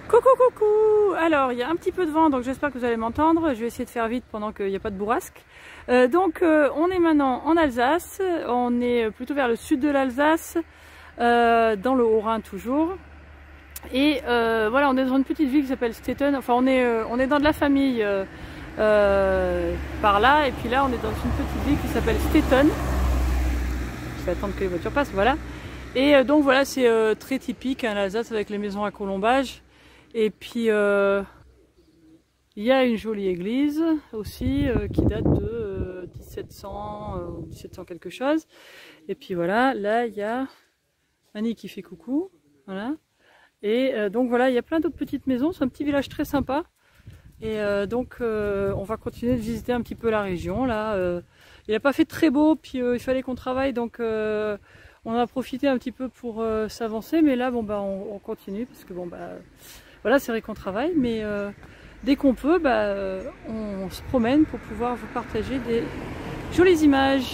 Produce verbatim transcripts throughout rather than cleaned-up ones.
Coucou coucou. Alors il y a un petit peu de vent, donc j'espère que vous allez m'entendre. Je vais essayer de faire vite pendant qu'il n'y a pas de bourrasque. Euh, donc euh, on est maintenant en Alsace, on est plutôt vers le sud de l'Alsace, euh, dans le Haut-Rhin toujours. Et euh, voilà, on est dans une petite ville qui s'appelle Stetten. Enfin on est, euh, on est dans de la famille euh, euh, par là, et puis là on est dans une petite ville qui s'appelle Stetten. Je vais attendre que les voitures passent, voilà. Et euh, donc voilà, c'est euh, très typique hein, l'Alsace avec les maisons à colombage. Et puis euh, il y a une jolie église aussi euh, qui date de euh, mille sept cents ou euh, mille sept cents quelque chose. Et puis voilà, là il y a Annie qui fait coucou, voilà. Et euh, donc voilà, il y a plein d'autres petites maisons, c'est un petit village très sympa. Et euh, donc euh, on va continuer de visiter un petit peu la région là. Euh, il n'a pas fait très beau, puis euh, il fallait qu'on travaille, donc euh, on a profité un petit peu pour euh, s'avancer. Mais là bon bah on, on continue parce que bon bah voilà, c'est vrai qu'on travaille, mais euh, dès qu'on peut, bah, euh, on se promène pour pouvoir vous partager des jolies images.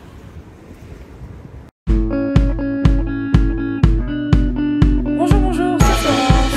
Bonjour, bonjour, c'est Florence.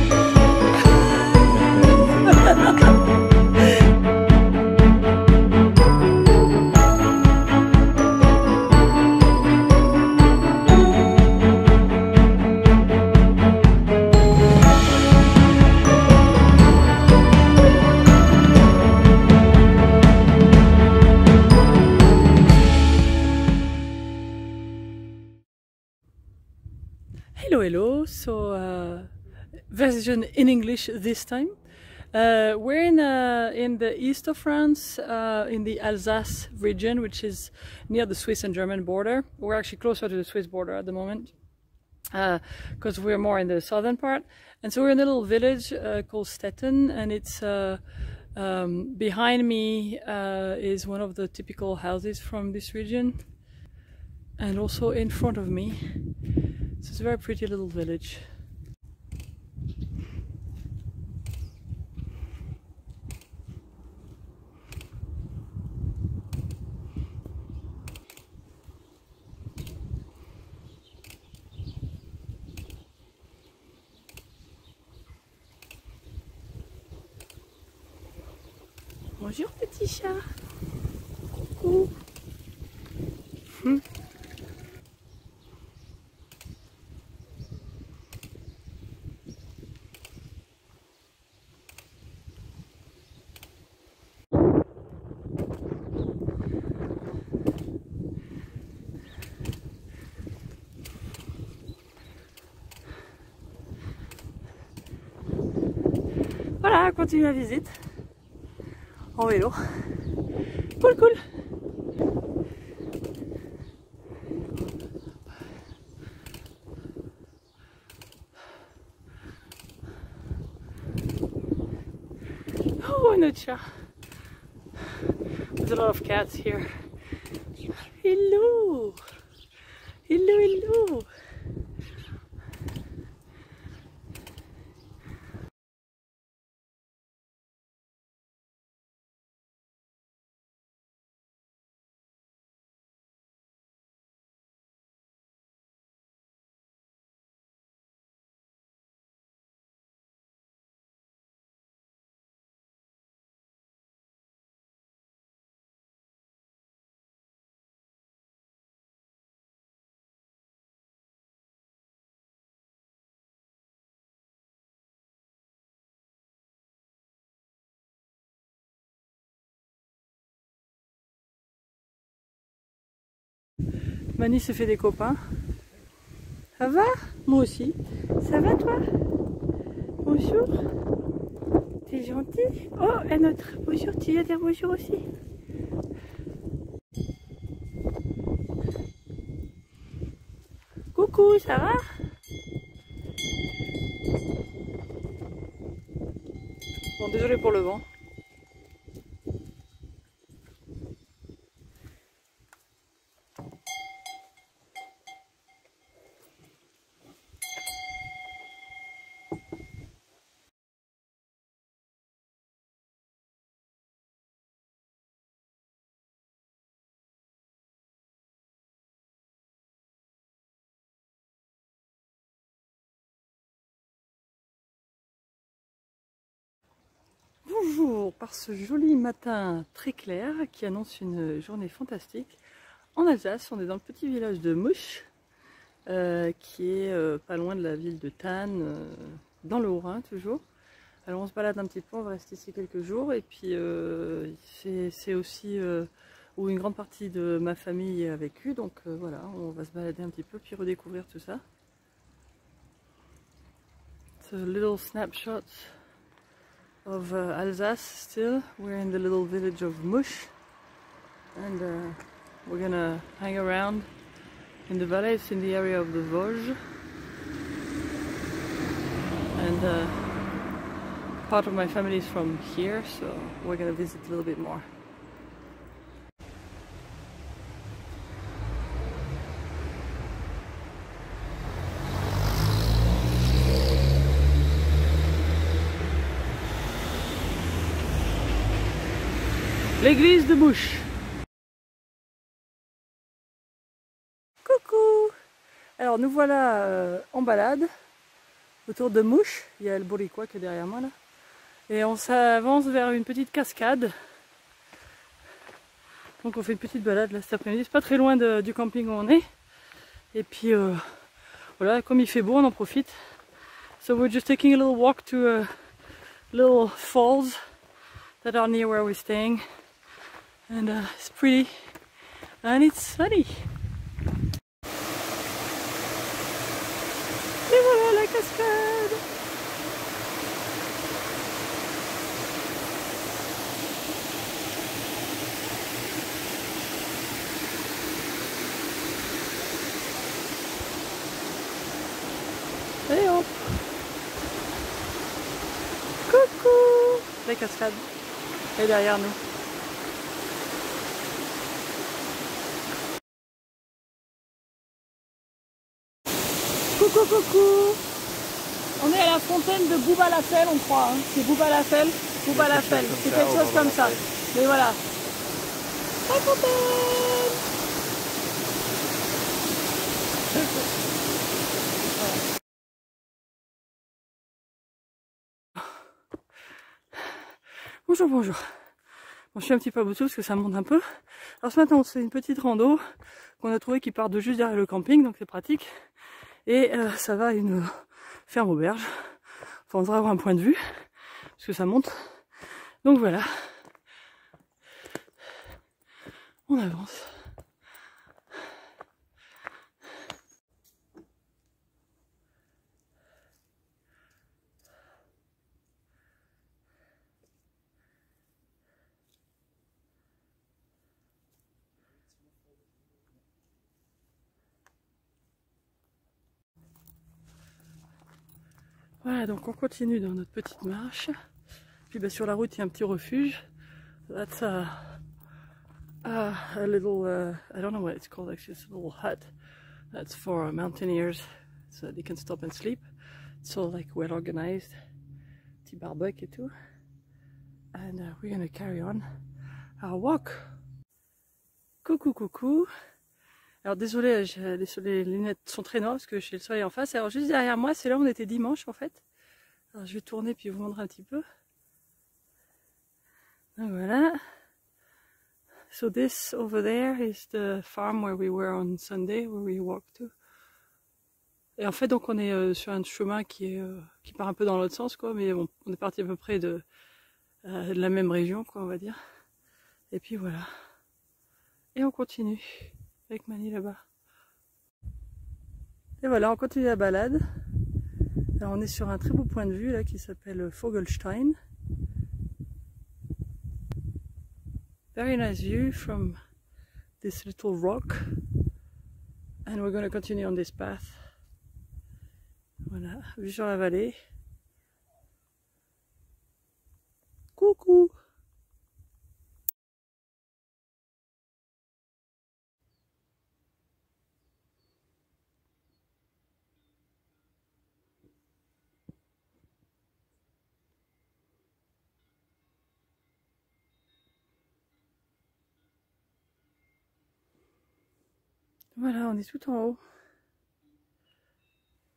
Hello, hello. So, uh, version in English this time. Uh, we're in uh, in the east of France, uh, in the Alsace region, which is near the Swiss and German border. We're actually closer to the Swiss border at the moment, because uh, we're more in the southern part. And so we're in a little village uh, called Stetten, and it's uh, um, behind me uh, is one of the typical houses from this region, and also in front of me. So it's a very pretty little village. Bonjour petit chat. Coucou. Hum. Voilà, continue la visite en vélo. Cool, cool. Oh, an autre chat. There's a lot of cats here. Hello. Hello, hello. Mani se fait des copains. Ça va? Moi aussi. Ça va toi? Bonjour. T'es gentil? Oh, un autre. Bonjour, tu viens dire bonjour aussi? Coucou, ça va? Bon, désolé pour le vent. bonjour par ce joli matin très clair qui annonce une journée fantastique. En Alsace, on est dans le petit village de Musch, euh, qui est euh, pas loin de la ville de Thann, euh, dans le Haut-Rhin toujours. Alors on se balade un petit peu, on va rester ici quelques jours et puis euh, c'est aussi euh, où une grande partie de ma famille a vécu, donc euh, voilà, on va se balader un petit peu puis redécouvrir tout ça. It's a little snapshot of uh, Alsace still. We're in the little village of Musch and uh, we're gonna hang around in the valley. It's in the area of the Vosges and uh, part of my family is from here, so we're gonna visit a little bit more. L'église de Musch. Coucou! Alors nous voilà euh, en balade autour de Musch. Il y a le Bourriquois qui est derrière moi là. Et on s'avance vers une petite cascade. Donc on fait une petite balade là cet après-midi. C'est pas très loin de, du camping où on est. Et puis euh, voilà, comme il fait beau, on en profite. So we're just taking a little walk to a little falls that are near where we're staying. And uh, it's pretty and it's sunny. Et voilà la cascade. Et hop. Coucou. La cascade est derrière nous. Coucou, coucou! On est à la fontaine de Boubalafel, on croit. Hein. C'est Boubalafel, Boubalafel, c'est quelque chose comme ça. Mais voilà. La fontaine! Bonjour, bonjour. Bon, je suis un petit peu à bout de souffle parce que ça monte un peu. Alors ce matin, on fait une petite rando qu'on a trouvé qui part de juste derrière le camping, donc c'est pratique. Et euh, ça va à une ferme auberge. Enfin, on devrait avoir un point de vue, parce que ça monte. Donc voilà. On avance. Voilà, donc on continue dans notre petite marche. Puis bah, sur la route, il y a un petit refuge. That's a, a, a little, uh, I don't know what it's called actually, it's a little hut. That's for mountaineers, so they can stop and sleep. It's all like well organized. Petit barbecue et tout. And uh, we're gonna carry on our walk. Coucou, coucou. Alors désolé, les lunettes sont très noires parce que j'ai le soleil en face. Alors juste derrière moi, c'est là où on était dimanche en fait. Alors je vais tourner puis vous montrer un petit peu. Donc voilà. So this over there is the farm where we were on Sunday, where we walked to. Et en fait donc on est euh, sur un chemin qui est euh, qui part un peu dans l'autre sens quoi, mais bon, on est parti à peu près de, euh, de la même région quoi on va dire. Et puis voilà. Et on continue. Avec Mani là-bas. Et voilà, on continue la balade. Alors on est sur un très beau point de vue là qui s'appelle Vogelstein. Very nice view from this little rock. And we're going to continue on this path. Voilà, vue sur la vallée. Coucou! Voilà, on est tout en haut.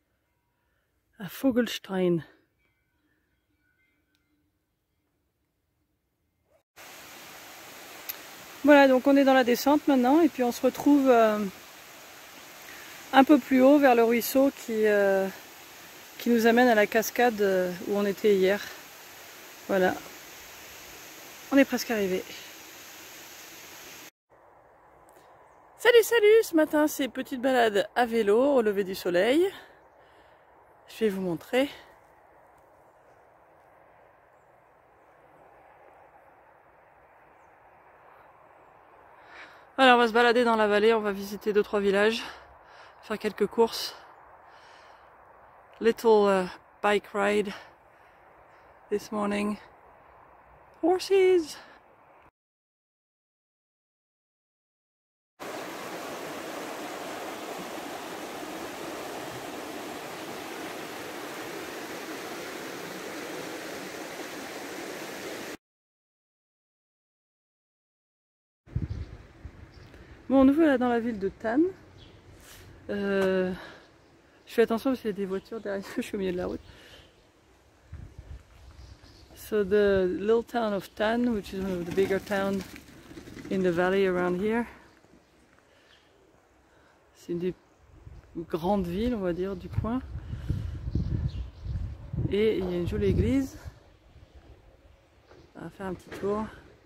À Vogelstein. Voilà, donc on est dans la descente maintenant et puis on se retrouve euh, un peu plus haut vers le ruisseau qui, euh, qui nous amène à la cascade où on était hier. Voilà, on est presque arrivé. Salut, salut! Ce matin, c'est petite balade à vélo au lever du soleil. Je vais vous montrer. Alors, on va se balader dans la vallée, on va visiter deux trois villages, faire quelques courses. Little uh, bike ride this morning. Horses! Bon, nous voilà dans la ville de Thann. Euh, je fais attention parce qu'il y a des voitures derrière, je suis au milieu de la route. So the little town of Thann, which is one of the bigger towns in the valley around here. C'est une des grandes villes, on va dire, du coin. Et il y a une jolie église. On va faire un petit tour.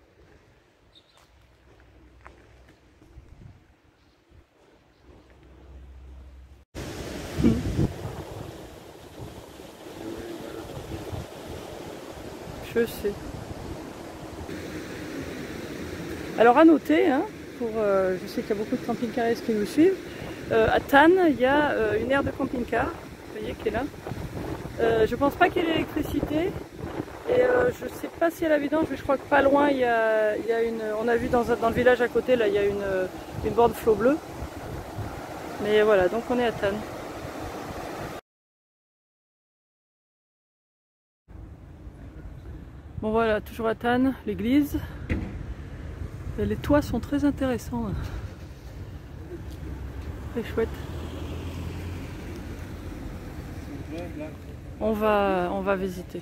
Je sais. Alors à noter, hein, pour, euh, je sais qu'il y a beaucoup de camping-caristes qui nous suivent, euh, à Thann, il y a euh, une aire de camping-car, vous voyez, qui est là. Euh, je pense pas qu'il y ait l'électricité, et euh, je sais pas si à la vidange, mais je crois que pas loin, il y a, il y a une, on a vu dans, dans le village à côté, là, il y a une, une borne flot bleu. Mais voilà, donc on est à Thann. Bon voilà, toujours à Thann, l'église. Les toits sont très intéressants. Très chouette. On va, on va visiter.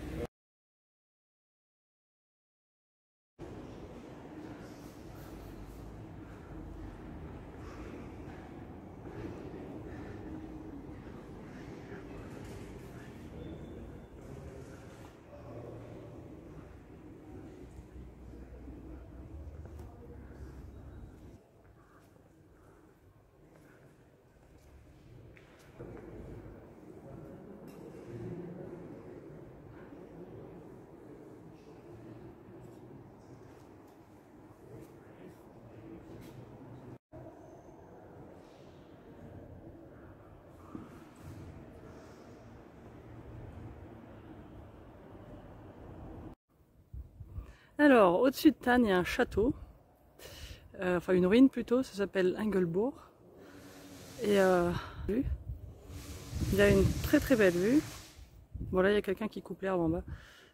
Alors, au-dessus de Thann, il y a un château, euh, enfin une ruine plutôt, ça s'appelle Engelbourg. Et euh, il y a une très très belle vue. Bon là, il y a quelqu'un qui coupe l'herbe en bas.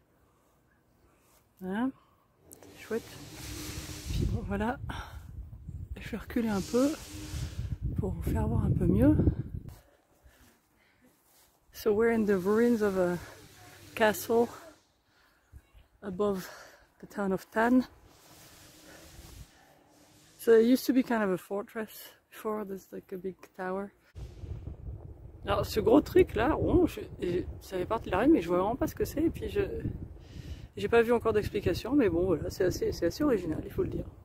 Voilà, c'est chouette. Puis bon, voilà, je vais reculer un peu pour vous faire voir un peu mieux. So we're in the ruins of a castle above the town of Thann. So it used to be kind of a fortress before. There's like a big tower. Alors ce gros truc là, bon, je, je, ça fait partie de la reine, mais je vois vraiment pas ce que c'est. Et puis je, j'ai pas vu encore d'explication, mais bon voilà, c'est assez, c'est assez original, il faut le dire.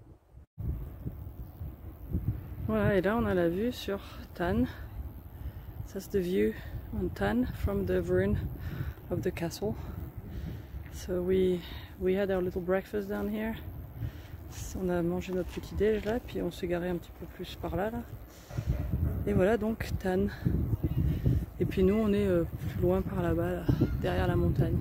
Voilà, et là on a la vue sur Thann. That's the view on Thann from the ruin of the castle. So we we had our little breakfast down here. On a mangé notre petit déj là, puis on s'est garé un petit peu plus par là, là. Et voilà donc Thann. Et puis nous on est euh, plus loin par là-bas, là, derrière la montagne.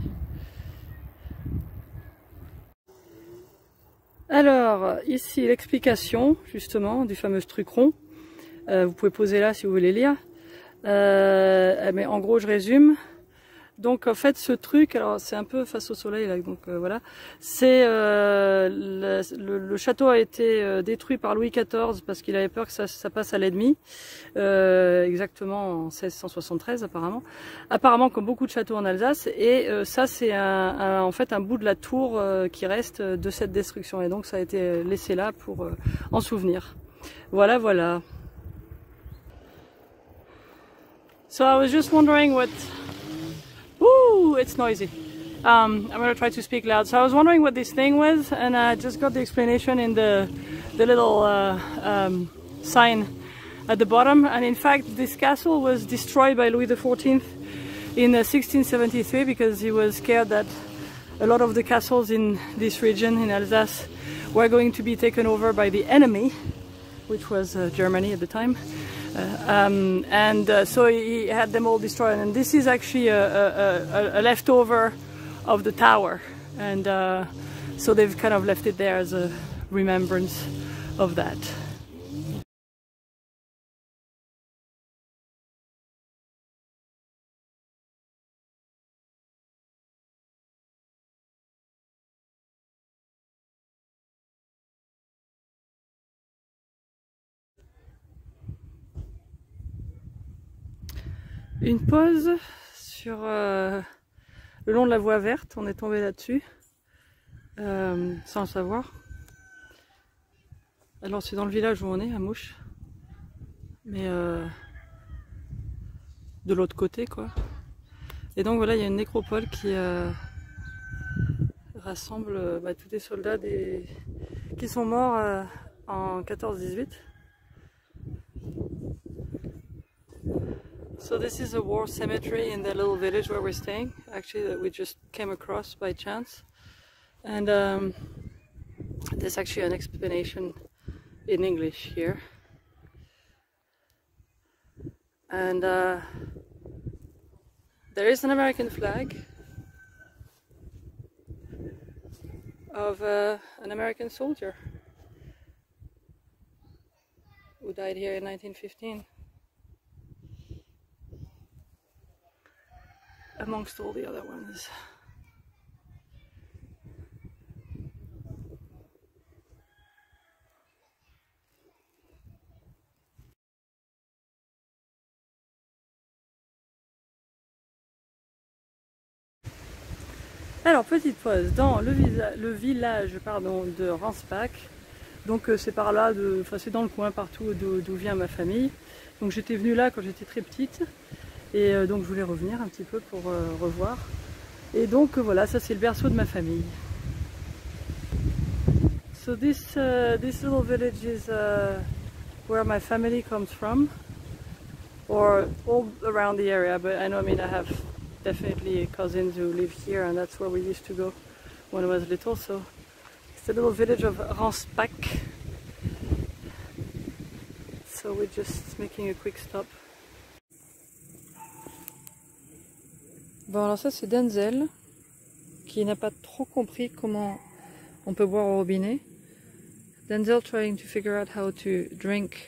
Alors ici l'explication justement du fameux truc rond. Euh, vous pouvez poser là si vous voulez lire. Euh, mais en gros je résume. Donc en fait ce truc, alors c'est un peu face au soleil là, donc euh, voilà, c'est euh, le, le, le château a été euh, détruit par Louis quatorze parce qu'il avait peur que ça, ça passe à l'ennemi, euh, exactement en seize cent soixante-treize apparemment, apparemment comme beaucoup de châteaux en Alsace, et euh, ça c'est un, un, en fait un bout de la tour euh, qui reste de cette destruction, et donc ça a été laissé là pour euh, en souvenir. Voilà, voilà. So I was just wondering what... Ooh, it's noisy. Um, I'm gonna try to speak loud. So I was wondering what this thing was, and I just got the explanation in the the little uh, um, sign at the bottom. And in fact, this castle was destroyed by Louis the fourteenth in uh, sixteen seventy-three because he was scared that a lot of the castles in this region in Alsace were going to be taken over by the enemy, which was uh, Germany at the time. Uh, um, and uh, so he had them all destroyed, and this is actually a, a, a, a leftover of the tower, and uh, so they've kind of left it there as a remembrance of that. Une pause sur euh, le long de la voie verte, on est tombé là-dessus, euh, sans le savoir. Alors c'est dans le village où on est, à Mouche, mais euh, de l'autre côté quoi. Et donc voilà, il y a une nécropole qui euh, rassemble bah, tous les soldats des... qui sont morts euh, en quatorze dix-huit. So this is a war cemetery in the little village where we're staying, actually, that we just came across by chance. And um, there's actually an explanation in English here. And uh, there is an American flag of uh, an American soldier who died here in nineteen fifteen. Amongst all the other ones. Alors petite pause dans le, le village pardon, de Ransbach. Donc euh, c'est par là, enfin c'est dans le coin partout d'où vient ma famille. Donc j'étais venue là quand j'étais très petite. Et euh, donc je voulais revenir un petit peu pour euh, revoir. Et donc euh, voilà, ça c'est le berceau de ma famille. So this, uh, this little village is uh, where my family comes from. Or all around the area, but I know, I mean, I have definitely cousins who live here, and that's where we used to go when I was little. So it's the little village of Ransbach. So we're just making a quick stop. Bon, alors ça c'est Denzel qui n'a pas trop compris comment on peut boire au robinet. Denzel trying to figure out how to drink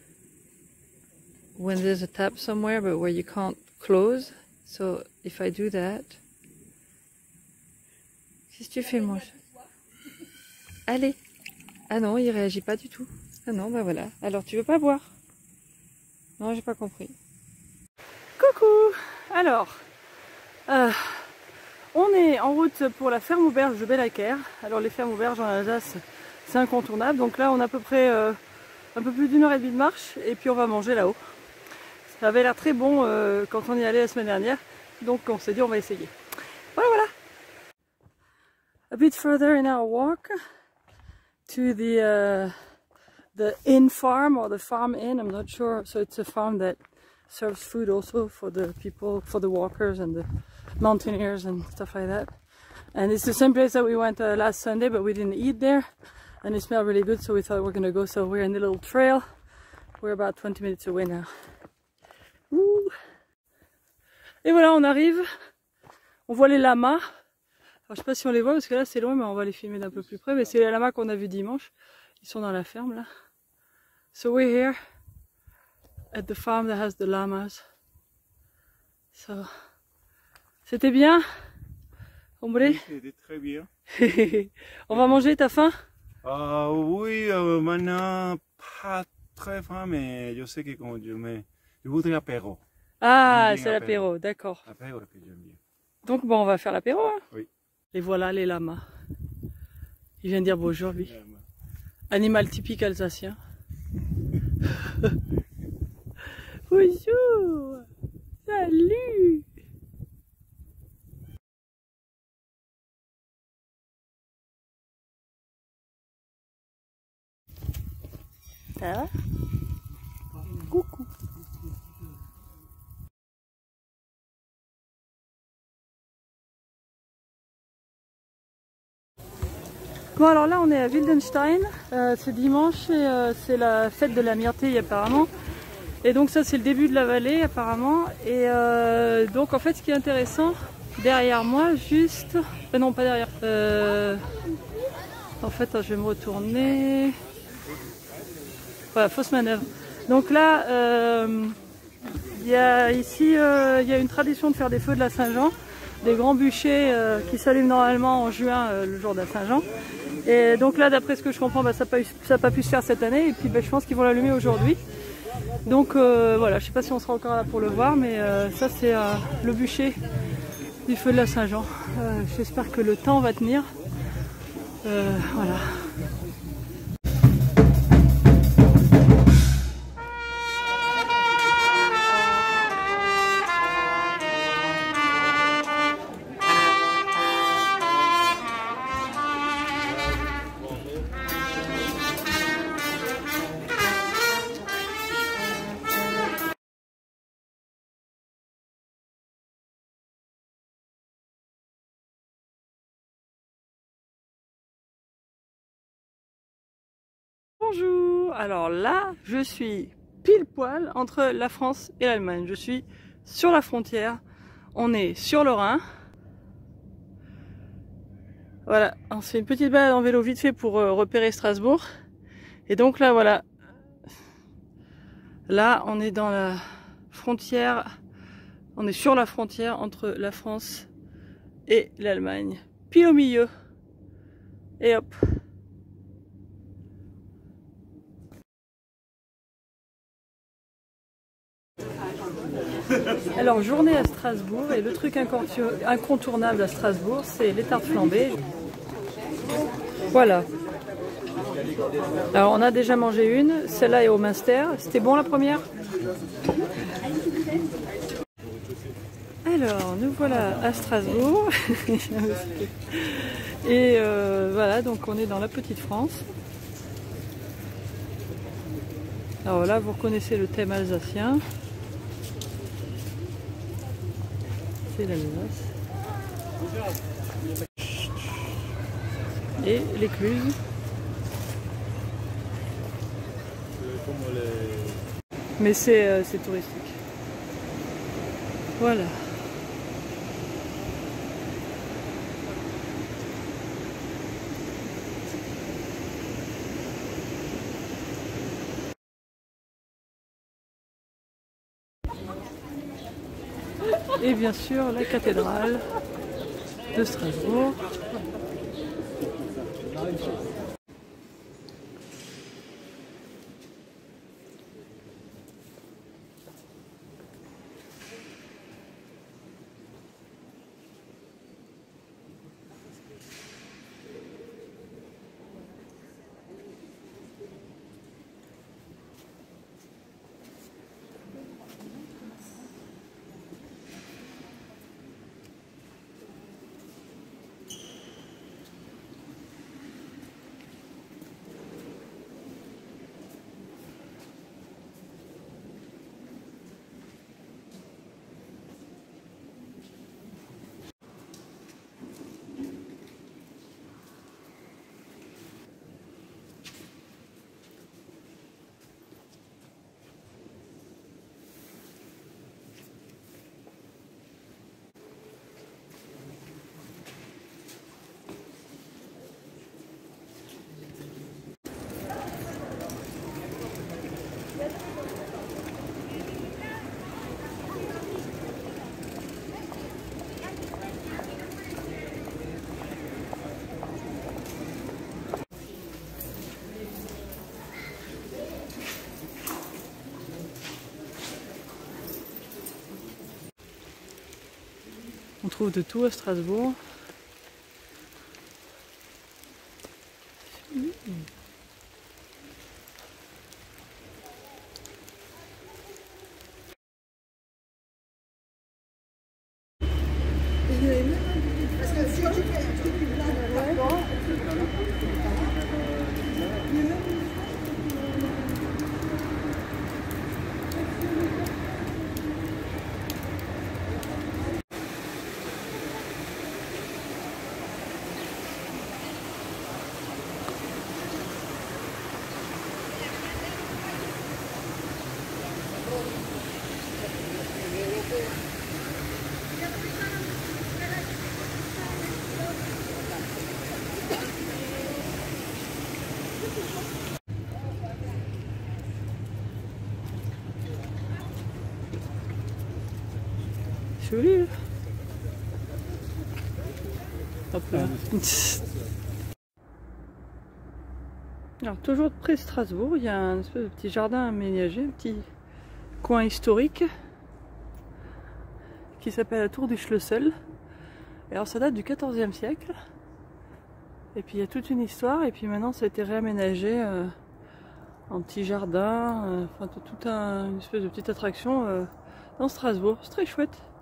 when there's a tap somewhere but where you can't close. So if I do that... Qu'est-ce que tu fais moi? Allez! Ah non, il réagit pas du tout. Ah non, bah voilà. Alors tu veux pas boire? Non, j'ai pas compris. Coucou! Alors... Euh, on est en route pour la ferme auberge de Bellaker. Alors les fermes auberges en Alsace, c'est incontournable. Donc là on a à peu près euh, un peu plus d'une heure et demie de marche et puis on va manger là-haut. Ça avait l'air très bon euh, quand on y allait la semaine dernière. Donc on s'est dit on va essayer. Voilà voilà. A bit further in our walk to the uh, the inn farm or the farm inn, I'm not sure. So it's a farm that serves food also for the people, for the walkers and the mountaineers and stuff like that. And it's the same place that we went uh, last Sunday, but we didn't eat there. And it smelled really good, so we thought we we're gonna go. So we're in the little trail. We're about twenty minutes away now. Ouh. Et voilà, on arrive. On voit les lamas. Alors, je sais pas si on les voit parce que là c'est loin, mais on va les filmer d'un peu plus près. Mais c'est les lamas qu'on a vus dimanche. Ils sont dans la ferme là. So we're here at the farm that has the llamas. So C'était bien, hombre? Oui, c'était très bien. On va manger, t'as faim? Ah oui, euh, maintenant, pas très faim, mais je sais que quand je me... Je voudrais apéro. Ah, J'aime bien c'est l'apéro, d'accord. Apéro que j'aime bien. Donc bon, on va faire l'apéro. Hein. Oui. Et voilà les lamas. Il vient dire bonjour, lui. Vraiment. Animal typique alsacien. Bonjour. Salut. Ça va? Coucou. Bon alors là on est à Wildenstein, euh, c'est dimanche et euh, c'est la fête de la myrtille apparemment. Et donc ça c'est le début de la vallée apparemment. Et euh, donc en fait ce qui est intéressant, derrière moi juste... Euh, non pas derrière. Euh, en fait je vais me retourner. Voilà, fausse manœuvre. Donc là euh, il y a ici euh, il y a une tradition de faire des feux de la Saint-Jean. Des grands bûchers euh, qui s'allument normalement en juin euh, le jour de la Saint-Jean. Et donc là d'après ce que je comprends bah, ça n'a pas pu se faire cette année et puis bah, je pense qu'ils vont l'allumer aujourd'hui. Donc euh, voilà, je sais pas si on sera encore là pour le voir mais euh, ça c'est euh, le bûcher du feu de la Saint-Jean. Euh, J'espère que le temps va tenir. Euh, voilà. Bonjour, alors là je suis pile poil entre la France et l'Allemagne, je suis sur la frontière, on est sur le Rhin. Voilà, on se fait une petite balade en vélo vite fait pour euh, repérer Strasbourg. Et donc là voilà, là on est dans la frontière, on est sur la frontière entre la France et l'Allemagne, pile au milieu. Et hop. Alors journée à Strasbourg et le truc incontournable à Strasbourg c'est les tartes flambées. Voilà. Alors on a déjà mangé une, celle-là est au Münster. C'était bon la première? Alors nous voilà à Strasbourg. Et euh, voilà, donc on est dans la petite France. Alors là vous reconnaissez le thème alsacien. C'est l'Alsace. Et l'écluse. Mais c'est euh, touristique. Voilà. Et bien sûr la cathédrale de Strasbourg. trouve de tout à Strasbourg. Parce que si tu fais un truc là, d'accord. Joli. Hop là. Alors toujours près de Strasbourg, il y a un espèce de petit jardin aménagé, un petit coin historique qui s'appelle la Tour du Schlössel. Et alors ça date du quatorzième siècle. Et puis il y a toute une histoire, et puis maintenant ça a été réaménagé euh, en petit jardin, euh, enfin tout un, une espèce de petite attraction euh, dans Strasbourg. C'est très chouette.